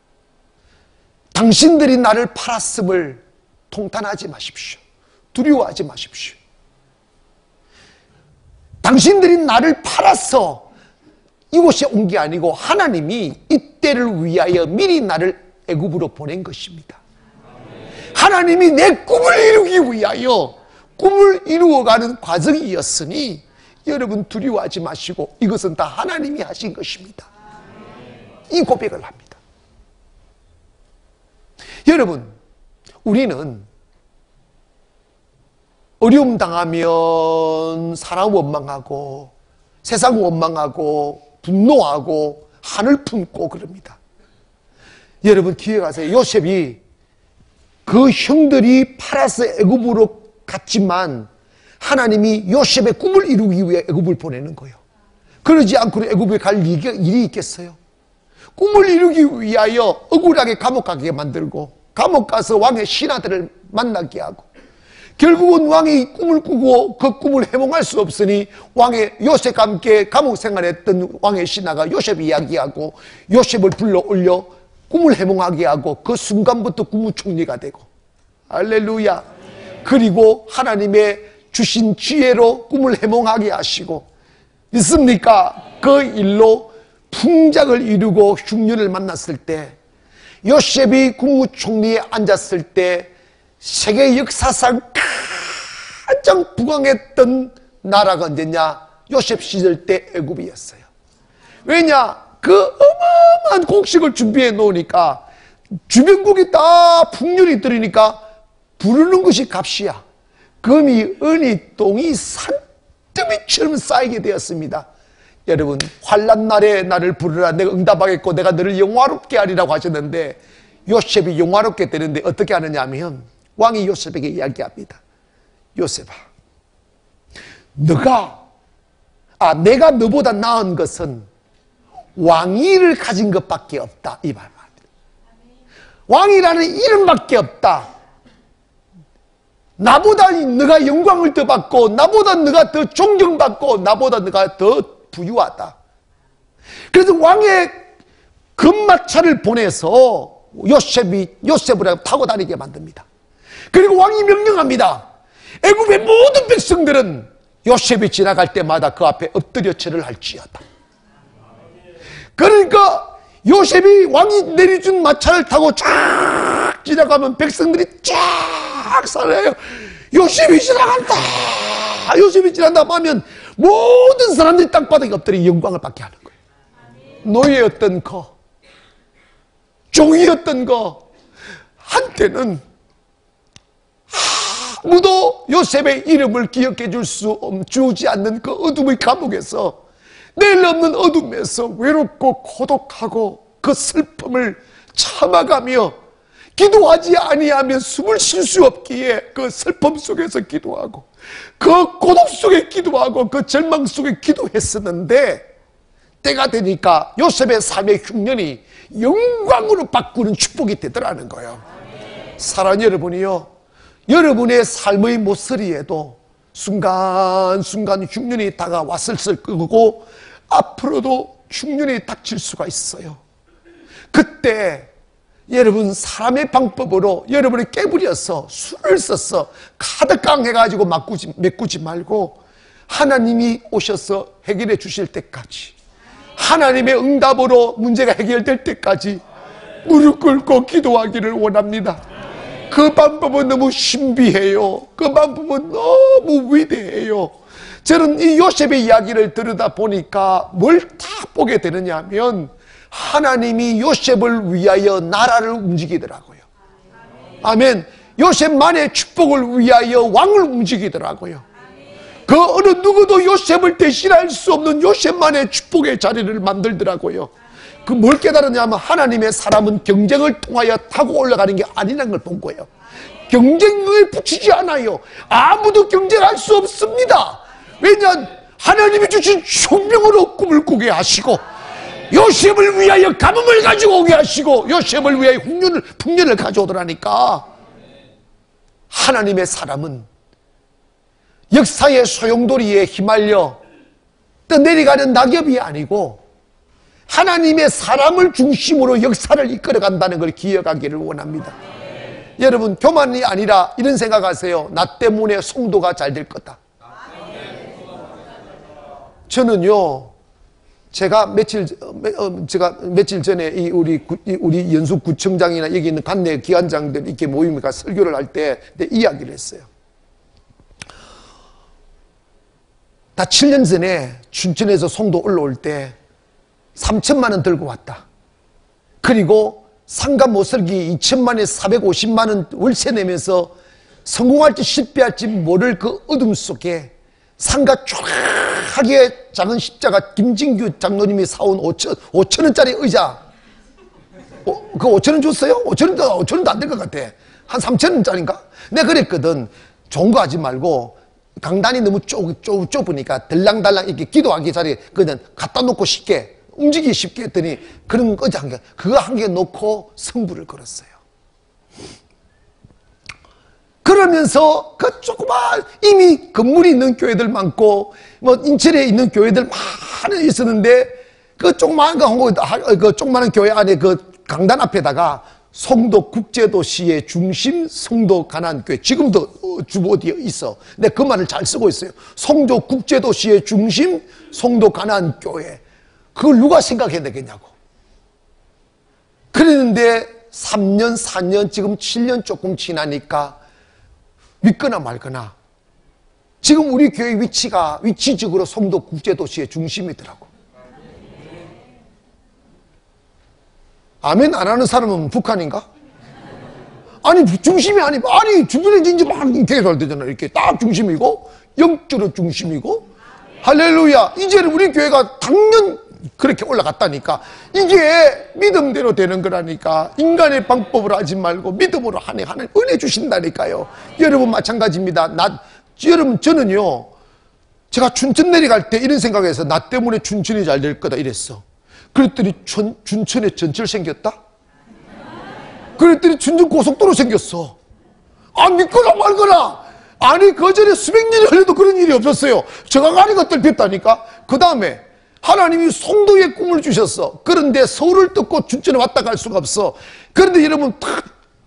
당신들이 나를 팔았음을 통탄하지 마십시오. 두려워하지 마십시오. 당신들이 나를 팔아서 이곳에 온 게 아니고 하나님이 이때를 위하여 미리 나를 애굽으로 보낸 것입니다. 하나님이 내 꿈을 이루기 위하여 꿈을 이루어가는 과정이었으니 여러분 두려워하지 마시고 이것은 다 하나님이 하신 것입니다. 이 고백을 합니다. 여러분, 우리는 어려움 당하면 사람 원망하고 세상 원망하고 분노하고 한을 품고 그럽니다. 여러분 기억하세요. 요셉이 그 형들이 팔아서 애굽으로 갔지만 하나님이 요셉의 꿈을 이루기 위해 애굽을 보내는 거예요. 그러지 않고는 애굽에 갈 일이 있겠어요? 꿈을 이루기 위하여 억울하게 감옥 가게 만들고 감옥 가서 왕의 신하들을 만나게 하고 결국은 왕이 꿈을 꾸고 그 꿈을 해몽할 수 없으니 왕의 요셉과 함께 감옥 생활했던 왕의 신하가 요셉 이야기하고 요셉을 불러 올려 꿈을 해몽하게 하고 그 순간부터 국무총리가 되고 할렐루야. 그리고 하나님의 주신 지혜로 꿈을 해몽하게 하시고 있습니까? 그 일로 풍작을 이루고 흉년을 만났을 때 요셉이 국무총리에 앉았을 때 세계 역사상 가장 부강했던 나라가 언제냐? 요셉 시절 때 애굽이었어요. 왜냐? 그 어마어마한 곡식을 준비해 놓으니까 주변국이 다 풍년이 들으니까 부르는 것이 값이야. 금이, 은이, 똥이 산더미처럼 쌓이게 되었습니다. 여러분, 환난 날에 나를 부르라 내가 응답하겠고 내가 너를 영화롭게 하리라고 하셨는데 요셉이 영화롭게 되는데 어떻게 하느냐 하면 왕이 요셉에게 이야기합니다. 요셉아, 너가 아 내가 너보다 나은 것은 왕위를 가진 것밖에 없다 이 말 말입니다. 왕이라는 이름밖에 없다. 나보다 너가 영광을 더 받고 나보다 너가 더 존경받고 나보다 너가 더 부유하다. 그래서 왕의 금마차를 보내서 요셉이 요셉을 타고 다니게 만듭니다. 그리고 왕이 명령합니다. 애굽의 모든 백성들은 요셉이 지나갈 때마다 그 앞에 엎드려 절을 할지어다. 그러니까 요셉이 왕이 내려준 마차를 타고 쫙 지나가면 백성들이 쫙 살아요. 요셉이 지나간다, 요셉이 지나간다 하면 모든 사람들이 땅바닥에 엎드려 영광을 받게 하는 거예요. 노예였던 거, 종이었던 거, 한때는 아무도 요셉의 이름을 기억해 줄 수 주지 않는 그 어둠의 감옥에서, 내일 없는 어둠에서 외롭고 고독하고 그 슬픔을 참아가며 기도하지 아니하면 숨을 쉴 수 없기에 그 슬픔 속에서 기도하고 그 고독 속에 기도하고 그 절망 속에 기도했었는데, 때가 되니까 요셉의 삶의 흉년이 영광으로 바꾸는 축복이 되더라는 거예요. 사랑하는 여러분이요, 여러분의 삶의 모서리에도 순간순간 흉년이 다가왔을 거고 앞으로도 흉년이 닥칠 수가 있어요. 그때 여러분 사람의 방법으로 여러분이 깨부려서 술을 써서 가득강 해가지고 메꾸지, 메꾸지 말고 하나님이 오셔서 해결해 주실 때까지, 하나님의 응답으로 문제가 해결될 때까지 무릎 꿇고 기도하기를 원합니다. 그 방법은 너무 신비해요. 그 방법은 너무 위대해요. 저는 이 요셉의 이야기를 들으다 보니까 뭘 다 보게 되느냐 하면, 하나님이 요셉을 위하여 나라를 움직이더라고요. 아멘. 요셉만의 축복을 위하여 왕을 움직이더라고요. 그 어느 누구도 요셉을 대신할 수 없는 요셉만의 축복의 자리를 만들더라고요. 그 뭘 깨달았냐면, 하나님의 사람은 경쟁을 통하여 타고 올라가는 게 아니라는 걸 본 거예요. 경쟁을 붙이지 않아요. 아무도 경쟁할 수 없습니다. 왜냐, 하나님이 주신 총명으로 꿈을 꾸게 하시고, 요셉을 위하여 가뭄을 가지고 오게 하시고, 요셉을 위하여 흉년을, 풍년을 가져오더라니까. 하나님의 사람은 역사의 소용돌이에 휘말려 떠내려가는 낙엽이 아니고 하나님의 사람을 중심으로 역사를 이끌어간다는 걸 기억하기를 원합니다. 여러분, 교만이 아니라 이런 생각하세요. 나 때문에 성도가 잘 될 거다. 저는요, 제가 며칠 제가 며칠 전에 이 우리 우리 연수 구청장이나 여기 있는 관내 기관장들 이렇게 모임과 설교를 할 때 이야기를 했어요. 나 칠 년 전에 춘천에서 송도 올라올 때 삼천만 원 들고 왔다. 그리고 상가 못 살기 이천만에 사백오십만 원 월세 내면서 성공할지 실패할지 모를 그 어둠 속에 상가 쫙하게 작은 십자가 김진규 장로님이 사온 오천, 오천 원짜리 의자, 어, 그 오천 원 줬어요? 오천 원도, 오천 원도 안 될 것 같아. 한 삼천 원짜리인가? 내가 그랬거든. 좋은 거 하지 말고 강단이 너무 좁, 좁, 좁으니까 들랑달랑 이렇게 기도하기 자리에 그냥 갖다 놓고 쉽게 움직이기 쉽게 했더니 그런 의자 한 개, 그거 한 개 놓고 성부를 걸었어요. 그러면서 그 조그만 이미 건물이 있는 교회들 많고 뭐 인천에 있는 교회들 많이 있었는데 그 조그만 거, 그 조그마한 교회 안에 그 강단 앞에다가 송도 국제도시의 중심 송도 가난교회, 지금도 주보 어디에 있어. 근데 그 말을 잘 쓰고 있어요. 송도 국제도시의 중심 송도 가난교회. 그걸 누가 생각해야 되겠냐고. 그랬는데 삼 년, 사 년, 지금 칠 년 조금 지나니까 믿거나 말거나 지금 우리 교회 위치가 위치적으로 송도 국제도시의 중심이더라고. 아멘 안 하는 사람은 북한인가? 아니 중심이 아니 아니 주변에 이제 막 되게 잘 되잖아. 이렇게 딱 중심이고 영적으로 중심이고 할렐루야. 이제는 우리 교회가 당연 그렇게 올라갔다니까. 이게 믿음대로 되는 거라니까. 인간의 방법으로 하지 말고 믿음으로 하네. 하나님 은혜 주신다니까요. 여러분 마찬가지입니다. 나, 여러분 저는요, 제가 춘천 내려갈 때 이런 생각해서 나 때문에 춘천이 잘 될 거다 이랬어. 그랬더니 춘, 춘천에 전철 생겼다? 그랬더니 춘천 고속도로 생겼어. 아, 믿거나 말거나. 아니 그 전에 수백 년이 흘려도 그런 일이 없었어요. 제가 가는 것들 뵙다니까. 그 다음에 하나님이 송도에 꿈을 주셨어. 그런데 서울을 뜯고 춘천에 왔다 갈 수가 없어. 그런데 여러분 탁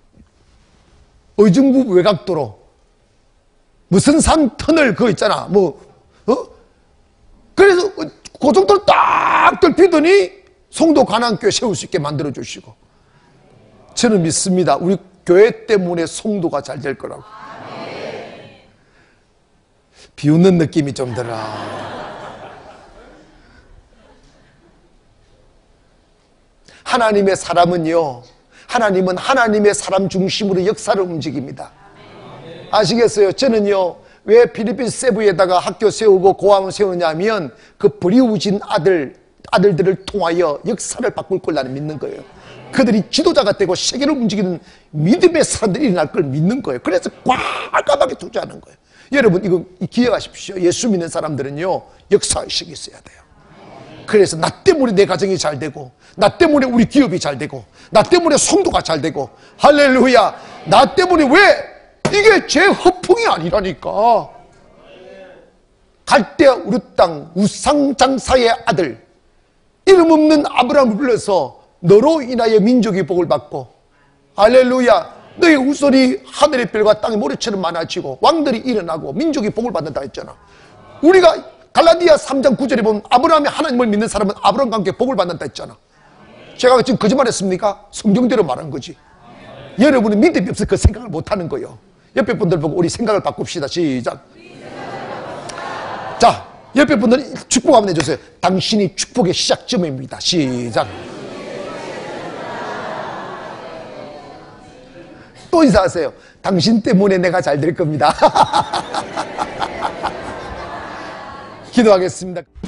의정부 외곽도로 무슨 산 터널 그거 있잖아. 뭐 어? 그래서 고속도로 딱 뚫히더니 송도 가난교회 세울 수 있게 만들어 주시고, 저는 믿습니다. 우리 교회 때문에 송도가 잘 될 거라고. 비웃는 느낌이 좀 들어. 하나님의 사람은요, 하나님은 하나님의 사람 중심으로 역사를 움직입니다. 아시겠어요? 저는요, 왜 필리핀 세부에다가 학교 세우고 고아원 세우냐면 그 버리우진 아들, 아들들을 통하여 역사를 바꿀 걸 나는 믿는 거예요. 그들이 지도자가 되고 세계를 움직이는 믿음의 사람들이 일어날 걸 믿는 거예요. 그래서 과감하게 투자하는 거예요. 여러분, 이거 기억하십시오. 예수 믿는 사람들은요, 역사의식이 있어야 돼요. 그래서 나 때문에 내 가정이 잘 되고, 나 때문에 우리 기업이 잘 되고, 나 때문에 성도가 잘 되고, 할렐루야. 나 때문에 왜? 이게 제 허풍이 아니라니까. 갈대아 우르 땅 우상장사의 아들, 이름 없는 아브라함을 불러서 너로 인하여 민족이 복을 받고, 할렐루야, 너의 후손이 하늘의 별과 땅의 모래처럼 많아지고 왕들이 일어나고 민족이 복을 받는다 했잖아. 우리가 갈라디아 삼 장 구 절에 보면 아브라함이 하나님을 믿는 사람은 아브라함과 함께 복을 받는다 했잖아. 제가 지금 거짓말했습니까? 성경대로 말한 거지. 여러분은 믿음이 없어 그 생각을 못하는 거예요. 옆에 분들 보고 우리 생각을 바꿉시다. 시작. 자, 옆에 분들 축복 한번 해주세요. 당신이 축복의 시작점입니다. 시작. 또 인사하세요. 당신 때문에 내가 잘 될 겁니다. 기도하겠습니다.